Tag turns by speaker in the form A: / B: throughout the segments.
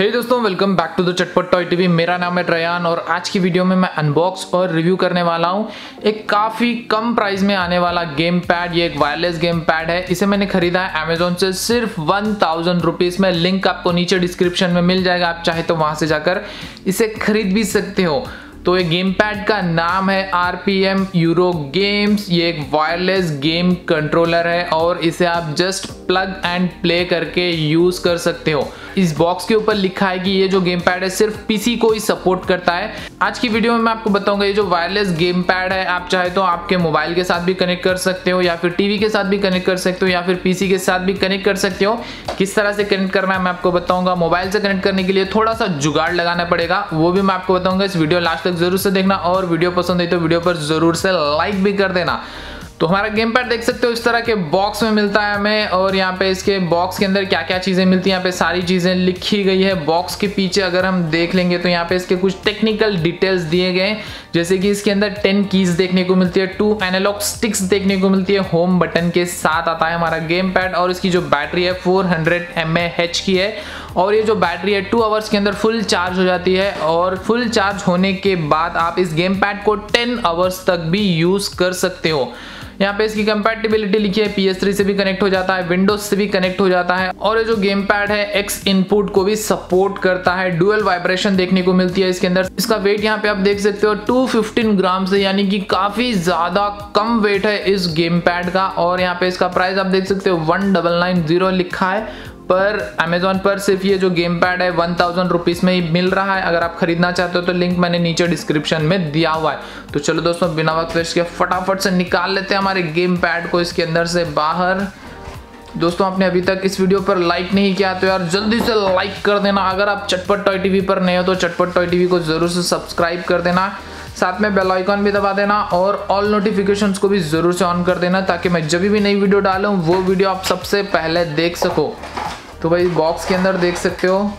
A: हे दोस्तों, welcome back to the Chatpat toy TV. मेरा नाम है रयान और आज की वीडियो में मैं अनबॉक्स और रिव्यू करने वाला हूं एक काफ़ी कम प्राइस में आने वाला गेम पैड। ये एक वायरलेस गेम पैड है। इसे मैंने खरीदा है अमेजोन से सिर्फ 1000 रुपीज़ में। लिंक आपको नीचे डिस्क्रिप्शन में मिल जाएगा, आप चाहे तो वहां से जाकर इसे खरीद भी सकते हो। तो ये गेम पैड का नाम है RPM यूरो गेम्स। ये एक वायरलेस गेम कंट्रोलर है और इसे आप जस्ट प्लग एंड प्ले करके यूज कर सकते हो। इस बॉक्स के ऊपर लिखा है कि ये जो गेम पैड है सिर्फ पीसी को ही सपोर्ट करता है। आज की वीडियो में मैं आपको बताऊंगा ये जो वायरलेस गेम पैड है, आप चाहे तो आपके मोबाइल के साथ भी कनेक्ट कर सकते हो या फिर टीवी के साथ भी कनेक्ट कर सकते हो या फिर पीसी के साथ भी कनेक्ट कर सकते हो। किस तरह से कनेक्ट करना है मैं आपको बताऊंगा। मोबाइल से कनेक्ट करने के लिए थोड़ा सा जुगाड़ लगाना पड़ेगा, वो भी मैं आपको बताऊंगा। इस वीडियो लास्ट तक जरूर से देखना और वीडियो पसंद आई तो वीडियो पर जरूर से लाइक भी कर देना। तो हमारा गेम पैड देख सकते हो इस तरह के बॉक्स में मिलता है हमें, और यहाँ पे इसके बॉक्स के अंदर क्या क्या चीजें मिलती हैं यहाँ पे सारी चीजें लिखी गई है। बॉक्स के पीछे अगर हम देख लेंगे तो यहाँ पे इसके कुछ टेक्निकल डिटेल्स दिए गए हैं, जैसे कि इसके अंदर 10 कीज देखने को मिलती है, 2 एनालॉग स्टिक्स देखने को मिलती है। होम बटन के साथ आता है हमारा गेम पैड और इसकी जो बैटरी है 400 mAh की है और ये जो बैटरी है 2 आवर्स के अंदर फुल चार्ज हो जाती है और फुल चार्ज होने के बाद आप इस गेम पैड को 10 आवर्स तक भी यूज कर सकते हो। यहाँ पे इसकी कंपैटिबिलिटी लिखी है, PS3 से भी कनेक्ट हो जाता है, विंडोज से भी कनेक्ट हो जाता है और ये जो गेम पैड है X इनपुट को भी सपोर्ट करता है। डुअल वाइब्रेशन देखने को मिलती है इसके अंदर। इसका वेट यहाँ पे आप देख सकते हो 215 ग्राम से, यानी कि काफी ज्यादा कम वेट है इस गेम पैड का। और यहाँ पे इसका प्राइस आप देख सकते हो 1990 लिखा है, पर अमेजोन पर सिर्फ ये जो गेम पैड है 1000 रुपीज़ में ही मिल रहा है। अगर आप खरीदना चाहते हो तो लिंक मैंने नीचे डिस्क्रिप्शन में दिया हुआ है। तो चलो दोस्तों, बिना वक्त वेस्ट के फटाफट से निकाल लेते हैं हमारे गेम पैड को इसके अंदर से बाहर। दोस्तों, आपने अभी तक इस वीडियो पर लाइक नहीं किया तो यार जल्दी से लाइक कर देना। अगर आप चटपट टॉय टीवी पर नए हो तो चटपट टॉय टीवी को जरूर से सब्सक्राइब कर देना, साथ में बेल आइकन भी दबा देना और ऑल नोटिफिकेशंस को भी जरूर से ऑन कर देना, ताकि मैं जब भी नई वीडियो डालूं वो वीडियो आप सबसे पहले देख सको। तो भाई बॉक्स के अंदर देख सकते हो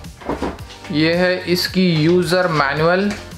A: ये है इसकी यूज़र मैनुअल।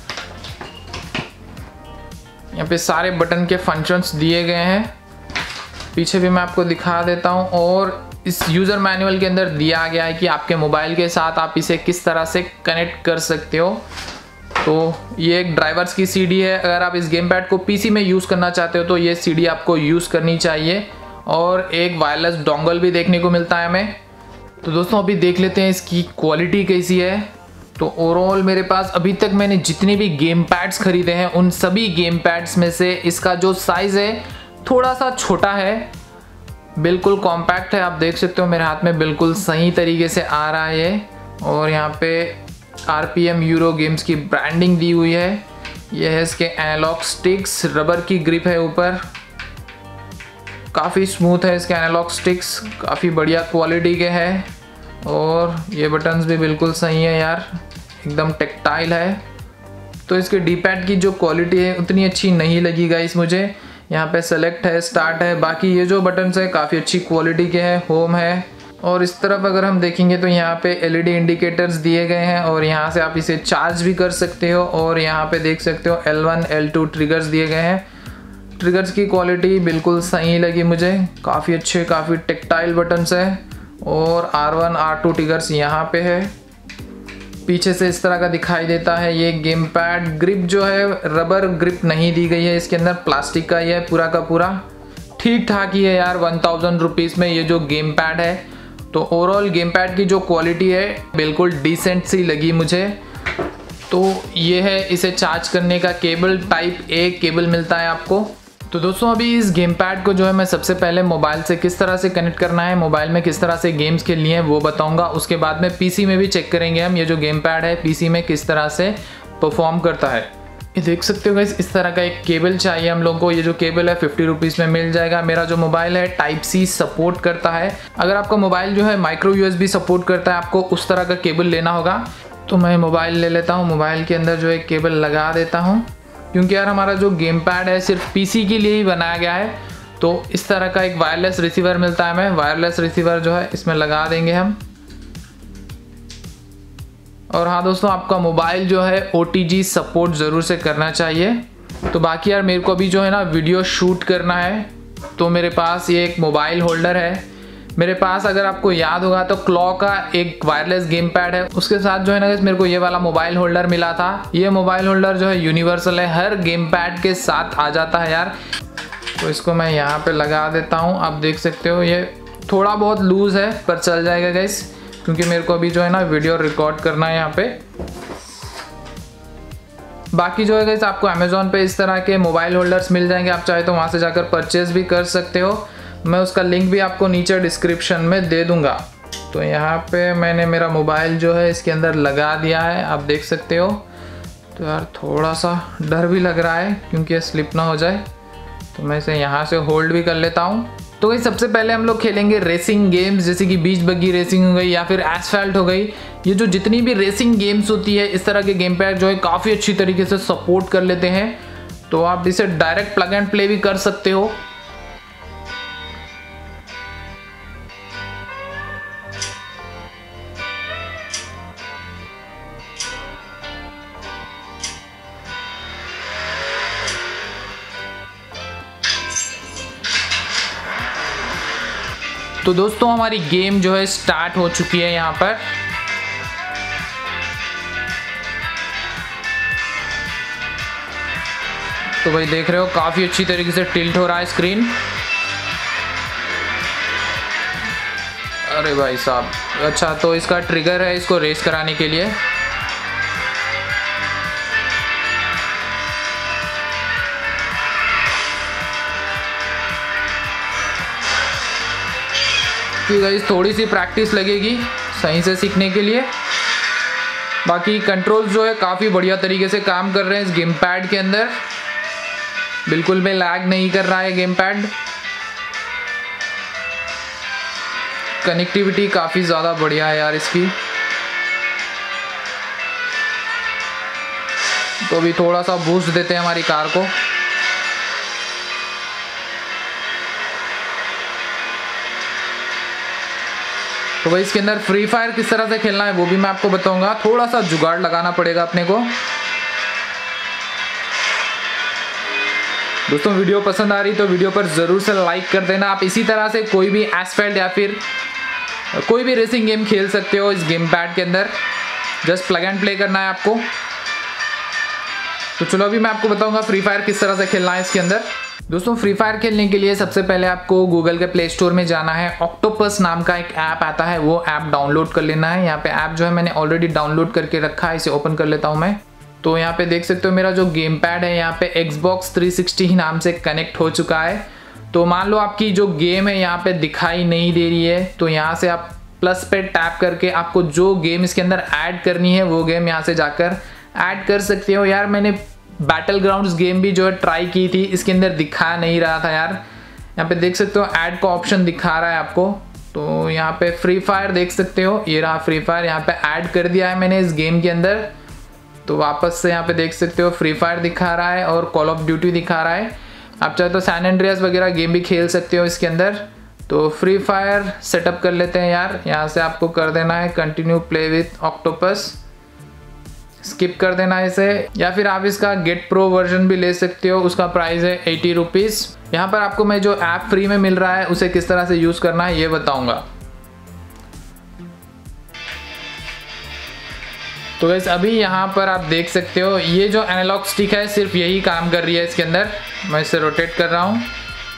A: यहाँ पे सारे बटन के फंक्शंस दिए गए हैं, पीछे भी मैं आपको दिखा देता हूँ। और इस यूज़र मैनुअल के अंदर दिया गया है कि आपके मोबाइल के साथ आप इसे किस तरह से कनेक्ट कर सकते हो। तो ये एक ड्राइवर्स की CD है। अगर आप इस गेम पैड को PC में यूज़ करना चाहते हो तो ये CD आपको यूज़ करनी चाहिए। और एक वायरलेस डोंगल भी देखने को मिलता है हमें। तो दोस्तों, अभी देख लेते हैं इसकी क्वालिटी कैसी है। तो ओवरऑल मेरे पास अभी तक मैंने जितने भी गेम पैड्स खरीदे हैं उन सभी गेम पैड्स में से इसका जो साइज़ है थोड़ा सा छोटा है, बिल्कुल कॉम्पैक्ट है। आप देख सकते हो मेरे हाथ में बिल्कुल सही तरीके से आ रहा है ये। और यहाँ पे RPM यूरो गेम्स की ब्रांडिंग दी हुई है। यह है इसके एनालॉग स्टिक्स, रबर की ग्रिप है ऊपर, काफ़ी स्मूथ है इसके एनालॉग स्टिक्स, काफ़ी बढ़िया क्वालिटी के हैं। और ये बटन्स भी बिल्कुल सही है यार, एकदम टेक्टाइल है। तो इसके डी पैड की जो क्वालिटी है उतनी अच्छी नहीं लगी गाइस मुझे। यहाँ पे सेलेक्ट है, स्टार्ट है, बाकी ये जो बटन्स है काफ़ी अच्छी क्वालिटी के हैं। होम है और इस तरफ अगर हम देखेंगे तो यहाँ पे LED इंडिकेटर्स दिए गए हैं और यहाँ से आप इसे चार्ज भी कर सकते हो। और यहाँ पे देख सकते हो L1 L2 ट्रिगर्स दिए गए हैं। ट्रिगर्स की क्वालिटी बिल्कुल सही लगी मुझे, काफ़ी अच्छे, काफ़ी टेक्टाइल बटन्स है। और R1 R2 ट्रिगर्स यहाँ पे है, पीछे से इस तरह का दिखाई देता है ये गेम पैड। ग्रिप जो है रबर ग्रिप नहीं दी गई है इसके अंदर, प्लास्टिक का ही है पूरा का पूरा। ठीक ठाक ही है यार 1000 रुपीज़ में ये जो गेम पैड है। तो ओवरऑल गेम पैड की जो क्वालिटी है बिल्कुल डिसेंट सी लगी मुझे। तो ये है इसे चार्ज करने का केबल, टाइप A केबल मिलता है आपको। तो दोस्तों, अभी इस गेम पैड को जो है मैं सबसे पहले मोबाइल से किस तरह से कनेक्ट करना है, मोबाइल में किस तरह से गेम्स खेलनी है वो बताऊंगा। उसके बाद में PC में भी चेक करेंगे हम ये जो गेम पैड है PC में किस तरह से परफॉर्म करता है। ये देख सकते हो गाइस, इस तरह का एक केबल चाहिए हम लोगों को। ये जो केबल है 50 रुपीज़ में मिल जाएगा। मेरा जो मोबाइल है टाइप C सपोर्ट करता है। अगर आपका मोबाइल जो है माइक्रो USB सपोर्ट करता है, आपको उस तरह का केबल लेना होगा। तो मैं मोबाइल ले लेता हूँ, मोबाइल के अंदर जो है केबल लगा देता हूँ, क्योंकि यार हमारा जो गेम पैड है सिर्फ PC के लिए ही बनाया गया है। तो इस तरह का एक वायरलेस रिसीवर मिलता है हमें, वायरलेस रिसीवर जो है इसमें लगा देंगे हम। और हाँ दोस्तों, आपका मोबाइल जो है OTG सपोर्ट ज़रूर से करना चाहिए। तो बाकी यार मेरे को अभी जो है ना वीडियो शूट करना है, तो मेरे पास ये एक मोबाइल होल्डर है। मेरे पास अगर आपको याद होगा तो क्लॉ का एक वायरलेस गेम पैड है, उसके साथ जो है ना मेरे को ये वाला मोबाइल होल्डर मिला था। ये मोबाइल होल्डर जो है यूनिवर्सल है, हर गेम पैड के साथ आ जाता है यार। तो इसको मैं यहाँ पे लगा देता हूँ। आप देख सकते हो ये थोड़ा बहुत लूज है पर चल जाएगा गाइस, क्योंकि मेरे को अभी जो है ना वीडियो रिकॉर्ड करना है यहाँ पे। बाकी जो है गाइस आपको अमेज़ॉन पे इस तरह के मोबाइल होल्डर्स मिल जाएंगे, आप चाहे तो वहाँ से जाकर परचेज भी कर सकते हो। मैं उसका लिंक भी आपको नीचे डिस्क्रिप्शन में दे दूंगा। तो यहाँ पे मैंने मेरा मोबाइल जो है इसके अंदर लगा दिया है, आप देख सकते हो। तो यार थोड़ा सा डर भी लग रहा है क्योंकि ये स्लिप ना हो जाए, तो मैं इसे यहाँ से होल्ड भी कर लेता हूँ। तो गाइस सबसे पहले हम लोग खेलेंगे रेसिंग गेम्स, जैसे कि बीच बग्गी रेसिंग हो गई या फिर एसफाल्ट हो गई। ये जो जितनी भी रेसिंग गेम्स होती है इस तरह के गेम पैड जो है काफ़ी अच्छी तरीके से सपोर्ट कर लेते हैं। तो आप इसे डायरेक्ट प्लग एंड प्ले भी कर सकते हो। तो दोस्तों हमारी गेम जो है स्टार्ट हो चुकी है यहाँ पर। तो भाई देख रहे हो काफ़ी अच्छी तरीके से टिल्ट हो रहा है स्क्रीन। अरे भाई साहब, अच्छा तो इसका ट्रिगर है इसको रेस कराने के लिए। कि गाइस थोड़ी सी प्रैक्टिस लगेगी सही से सीखने के लिए। बाकी कंट्रोल्स जो है काफ़ी बढ़िया तरीके से काम कर रहे हैं इस गेम पैड के अंदर, बिल्कुल भी लैग नहीं कर रहा है गेम पैड। कनेक्टिविटी काफ़ी ज़्यादा बढ़िया है यार इसकी। तो भी थोड़ा सा बूस्ट देते हैं हमारी कार को। तो भाई इसके अंदर फ्री फायर किस तरह से खेलना है वो भी मैं आपको बताऊंगा। थोड़ा सा जुगाड़ लगाना पड़ेगा अपने को। दोस्तों वीडियो पसंद आ रही तो वीडियो पर ज़रूर से लाइक कर देना। आप इसी तरह से कोई भी एसफाल्ट या फिर कोई भी रेसिंग गेम खेल सकते हो इस गेम पैड के अंदर। जस्ट प्लग एंड प्ले करना है आपको। तो चलो अभी मैं आपको बताऊंगा फ्री फायर किस तरह से खेलना है इसके अंदर। दोस्तों फ्री फायर खेलने के लिए सबसे पहले आपको गूगल के प्ले स्टोर में जाना है। ऑक्टोपस नाम का एक ऐप आता है, वो ऐप डाउनलोड कर लेना है। यहाँ पे ऐप जो है मैंने ऑलरेडी डाउनलोड करके रखा है, इसे ओपन कर लेता हूँ मैं। तो यहाँ पे देख सकते हो मेरा जो गेम पैड है यहाँ पे Xbox 360 नाम से कनेक्ट हो चुका है। तो मान लो आपकी जो गेम है यहाँ पे दिखाई नहीं दे रही है, तो यहाँ से आप प्लस पे टैप करके आपको जो गेम इसके अंदर ऐड करनी है वो गेम यहाँ से जाकर ऐड कर सकते हो। यार मैंने बैटल ग्राउंड्स गेम भी जो है ट्राई की थी, इसके अंदर दिखा नहीं रहा था यार। यहाँ पे देख सकते हो ऐड का ऑप्शन दिखा रहा है आपको। तो यहाँ पे फ्री फायर देख सकते हो, ये रहा फ्री फायर, यहाँ पे ऐड कर दिया है मैंने इस गेम के अंदर। तो वापस से यहाँ पे देख सकते हो फ्री फायर दिखा रहा है और कॉल ऑफ ड्यूटी दिखा रहा है। आप चाहे तो सैन एंड्रियास वगैरह गेम भी खेल सकते हो इसके अंदर। तो फ्री फायर सेटअप कर लेते हैं यार। यहाँ से आपको कर देना है continue play with octopus, skip कर देना है इसे। या फिर आप इसका गेट प्रो वर्जन भी ले सकते हो, उसका प्राइस है 80 रुपीज़। यहाँ पर आपको मैं जो ऐप फ्री में मिल रहा है उसे किस तरह से यूज़ करना है ये बताऊँगा। तो गाइस अभी यहाँ पर आप देख सकते हो ये जो एनालॉग स्टिक है सिर्फ यही काम कर रही है इसके अंदर। मैं इसे रोटेट कर रहा हूँ।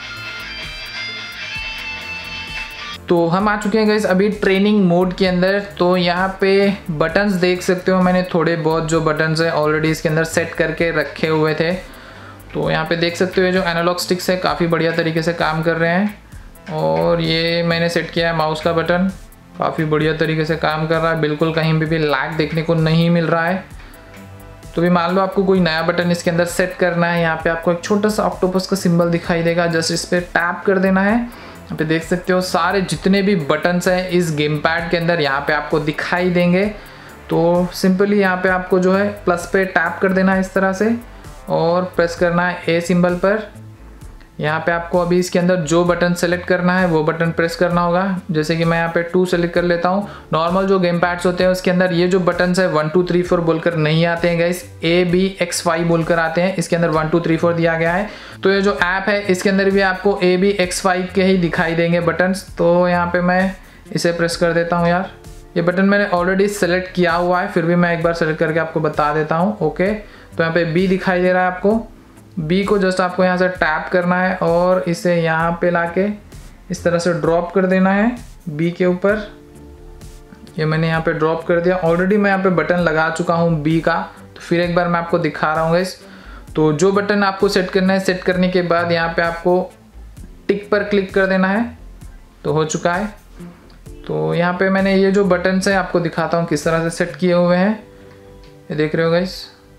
A: तो हम आ चुके हैं गाइस अभी ट्रेनिंग मोड के अंदर। तो यहाँ पे बटन्स देख सकते हो, मैंने थोड़े बहुत जो बटन्स है ऑलरेडी इसके अंदर सेट करके रखे हुए थे। तो यहाँ पे देख सकते हो जो एनालॉग स्टिक्स है काफ़ी बढ़िया तरीके से काम कर रहे हैं। और ये मैंने सेट किया है माउस का बटन, काफ़ी बढ़िया तरीके से काम कर रहा है, बिल्कुल कहीं भी लैग देखने को नहीं मिल रहा है। तो भी मान लो आपको कोई नया बटन इसके अंदर सेट करना है, यहाँ पे आपको एक छोटा सा ऑक्टोपस का सिंबल दिखाई देगा, जस्ट इस पर टैप कर देना है। यहाँ पे देख सकते हो सारे जितने भी बटन्स हैं इस गेम पैड के अंदर यहाँ पे आपको दिखाई देंगे। तो सिंपली यहाँ पे आपको जो है प्लस पे टैप कर देना है इस तरह से और प्रेस करना है ए सिंबल पर। यहाँ पे आपको अभी इसके अंदर जो बटन सेलेक्ट करना है वो बटन प्रेस करना होगा। जैसे कि मैं यहाँ पे 2 सेलेक्ट कर लेता हूँ। नॉर्मल जो गेम पैड्स होते हैं उसके अंदर ये जो बटन्स है 1 2 3 4 बोलकर नहीं आते हैं गाइस, ABXY बोलकर आते हैं। इसके अंदर 1 2 3 4 दिया गया है। तो ये जो ऐप है इसके अंदर भी आपको ABXY के ही दिखाई देंगे बटन्स। तो यहाँ पे मैं इसे प्रेस कर देता हूँ यार। ये बटन मैंने ऑलरेडी सेलेक्ट किया हुआ है, फिर भी मैं एक बार सेलेक्ट करके आपको बता देता हूँ। ओके, तो यहाँ पे B दिखाई दे रहा है आपको। B को जस्ट आपको यहाँ से टैप करना है और इसे यहाँ पे लाके इस तरह से ड्रॉप कर देना है B के ऊपर। ये मैंने यहाँ पे ड्रॉप कर दिया। ऑलरेडी मैं यहाँ पे बटन लगा चुका हूँ B का, तो फिर एक बार मैं आपको दिखा रहा हूँ गाइस। तो जो बटन आपको सेट करना है, सेट करने के बाद यहाँ पे आपको टिक पर क्लिक कर देना है। तो हो चुका है। तो यहाँ पे मैंने ये जो बटन्स है आपको दिखाता हूँ किस तरह से सेट किए हुए हैं। ये देख रहे हो गाइस,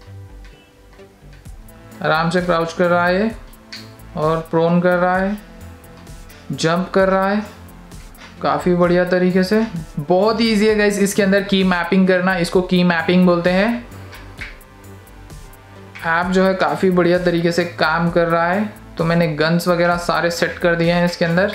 A: आराम से क्राउच कर रहा है और प्रोन कर रहा है, जंप कर रहा है काफ़ी बढ़िया तरीके से। बहुत ईजी है गाइस इसके अंदर की मैपिंग करना, इसको की मैपिंग बोलते हैं। ऐप जो है काफ़ी बढ़िया तरीके से काम कर रहा है। तो मैंने गन्स वगैरह सारे सेट कर दिए हैं इसके अंदर।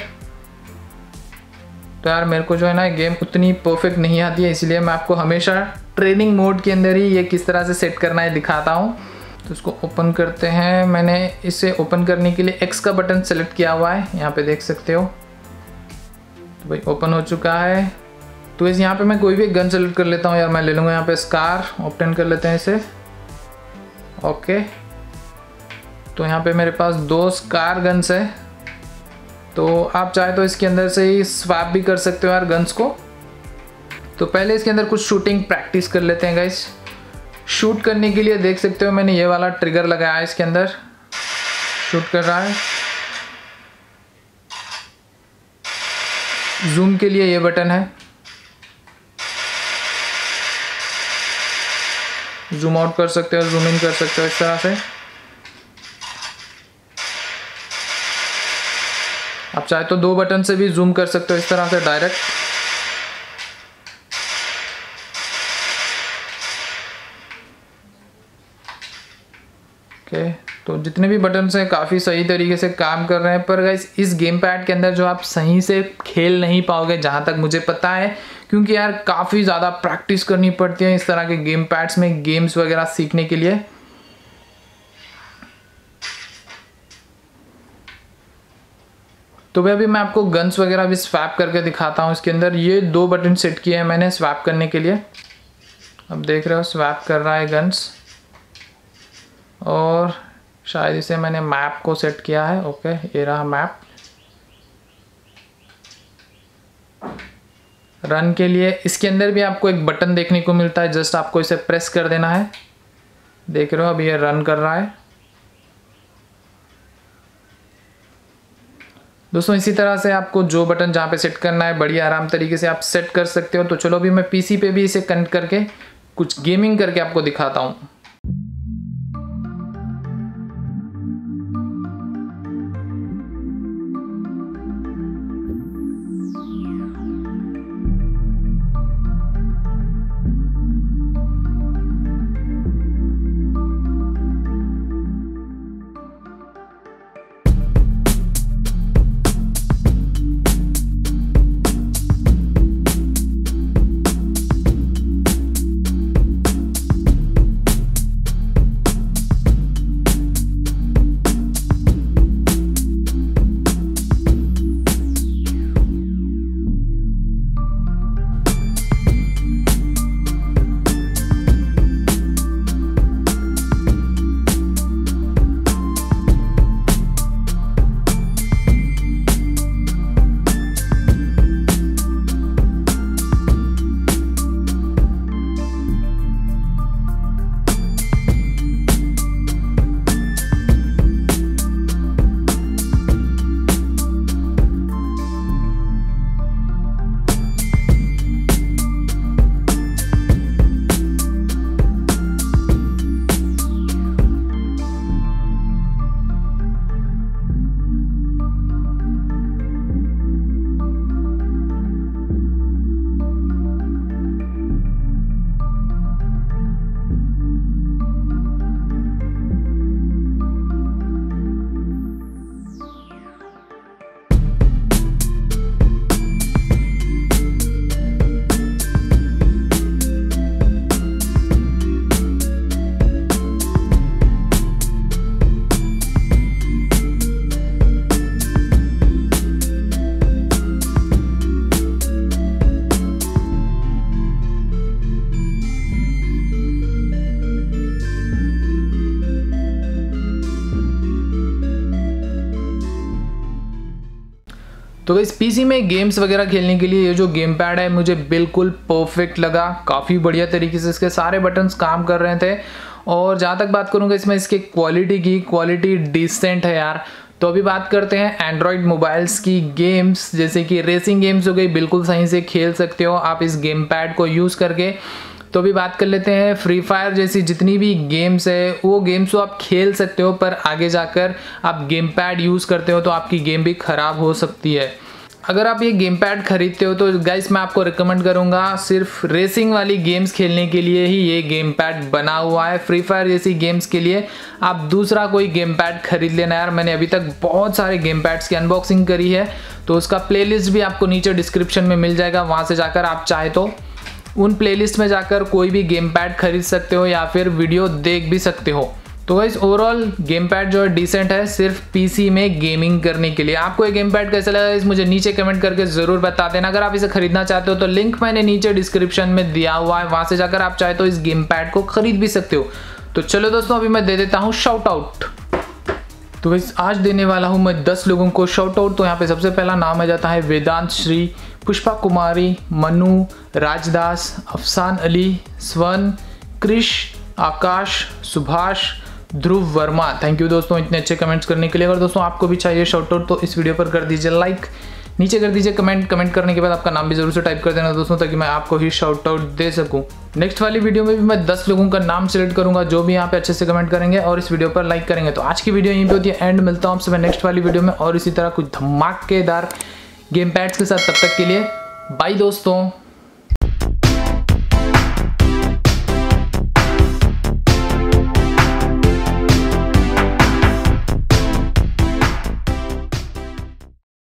A: तो यार मेरे को जो है ना गेम उतनी परफेक्ट नहीं आती है, इसलिए मैं आपको हमेशा ट्रेनिंग मोड के अंदर ही ये किस तरह से सेट करना है दिखाता हूँ। तो इसको ओपन करते हैं। मैंने इसे ओपन करने के लिए X का बटन सेलेक्ट किया हुआ है, यहाँ पे देख सकते हो। तो भाई ओपन हो चुका है। तो इस यहाँ पे मैं कोई भी गन सेलेक्ट कर लेता हूँ यार। मैं ले लूँगा यहाँ पे स्कार, ओपन कर लेते हैं इसे। ओके, तो यहाँ पे मेरे पास 2 स्कार गन्स है। तो आप चाहे तो इसके अंदर से ही स्वैप भी कर सकते हो यार गन्स को। तो पहले इसके अंदर कुछ शूटिंग प्रैक्टिस कर लेते हैं गाइस। शूट करने के लिए देख सकते हो मैंने ये वाला ट्रिगर लगाया है, इसके अंदर शूट कर रहा है। जूम के लिए ये बटन है, जूम आउट कर सकते हो, जूम इन कर सकते हो इस तरह से। आप चाहे तो 2 बटन से भी जूम कर सकते हो इस तरह से डायरेक्ट। ओके, तो जितने भी बटन्स हैं काफ़ी सही तरीके से काम कर रहे हैं। पर गाइस इस गेम पैड के अंदर जो आप सही से खेल नहीं पाओगे जहाँ तक मुझे पता है, क्योंकि यार काफ़ी ज़्यादा प्रैक्टिस करनी पड़ती है इस तरह के गेम पैड्स में गेम्स वगैरह सीखने के लिए। तो भाई अभी मैं आपको गन्स वगैरह भी स्वैप करके दिखाता हूँ। इसके अंदर ये 2 बटन सेट किए हैं मैंने स्वैप करने के लिए। अब देख रहे हो स्वैप कर रहा है गन्स, और शायद इसे मैंने मैप को सेट किया है। ओके, ये रहा मैप। रन के लिए इसके अंदर भी आपको एक बटन देखने को मिलता है, जस्ट आपको इसे प्रेस कर देना है। देख रहे हो अभी ये रन कर रहा है। दोस्तों इसी तरह से आपको जो बटन जहाँ पे सेट करना है बड़ी आराम तरीके से आप सेट कर सकते हो। तो चलो अभी मैं पीसी पे भी इसे कनेक्ट करके कुछ गेमिंग करके आपको दिखाता हूँ। तो इस पीसी में गेम्स वगैरह खेलने के लिए ये जो गेम पैड है मुझे बिल्कुल परफेक्ट लगा। काफ़ी बढ़िया तरीके से इसके सारे बटन्स काम कर रहे थे। और जहाँ तक बात करूँगा इसमें इसके क्वालिटी की, क्वालिटी डिसेंट है यार। तो अभी बात करते हैं एंड्रॉयड मोबाइल्स की गेम्स, जैसे कि रेसिंग गेम्स हो गई, बिल्कुल सही से खेल सकते हो आप इस गेम पैड को यूज़ करके। तो अभी बात कर लेते हैं फ्री फायर जैसी जितनी भी गेम्स है वो गेम्स तो आप खेल सकते हो, पर आगे जाकर आप गेम पैड यूज़ करते हो तो आपकी गेम भी ख़राब हो सकती है। अगर आप ये गेम पैड खरीदते हो तो गाइस मैं आपको रिकमेंड करूंगा सिर्फ रेसिंग वाली गेम्स खेलने के लिए ही ये गेम पैड बना हुआ है। फ्री फायर जैसी गेम्स के लिए आप दूसरा कोई गेम पैड खरीद लेना यार। मैंने अभी तक बहुत सारे गेम पैड्स की अनबॉक्सिंग करी है, तो उसका प्लेलिस्ट भी आपको नीचे डिस्क्रिप्शन में मिल जाएगा। वहाँ से जाकर आप चाहे तो उन प्लेलिस्ट में जाकर कोई भी गेम पैड खरीद सकते हो या फिर वीडियो देख भी सकते हो। तो गाइस ओवरऑल गेम पैड जो है डिसेंट है सिर्फ पीसी में गेमिंग करने के लिए। आपको ये गेम पैड कैसा लगा इस मुझे नीचे कमेंट करके ज़रूर बता देना। अगर आप इसे खरीदना चाहते हो तो लिंक मैंने नीचे डिस्क्रिप्शन में दिया हुआ है, वहाँ से जाकर आप चाहे तो इस गेम पैड को खरीद भी सकते हो। तो चलो दोस्तों अभी मैं दे देता हूँ शाउट आउट। तो गाइस आज देने वाला हूँ मैं 10 लोगों को शाउट आउट। तो यहाँ पे सबसे पहला नाम आ जाता है वेदांत श्री, पुष्पा कुमारी, मनु, राजदास, अफसान अली, स्वर्ण, क्रिश, आकाश, सुभाष, ध्रुव वर्मा। थैंक यू दोस्तों इतने अच्छे कमेंट्स करने के लिए। अगर दोस्तों आपको भी चाहिए शाउट आउट तो इस वीडियो पर कर दीजिए लाइक, नीचे कर दीजिए कमेंट करने के बाद आपका नाम भी जरूर से टाइप कर देना दोस्तों, ताकि मैं आपको ही शाउट आउट दे सकूं। नेक्स्ट वाली वीडियो में भी मैं 10 लोगों का नाम सिलेक्ट करूंगा जो भी यहाँ पे अच्छे से कमेंट करेंगे और इस वीडियो पर लाइक करेंगे। तो आज की वीडियो यहीं पे होती है एंड। मिलता हूँ आपसे मैं नेक्स्ट वाली वीडियो में और इसी तरह कुछ धमाकेदार गेम पैड्स के साथ। तब तक के लिए बाय दोस्तों।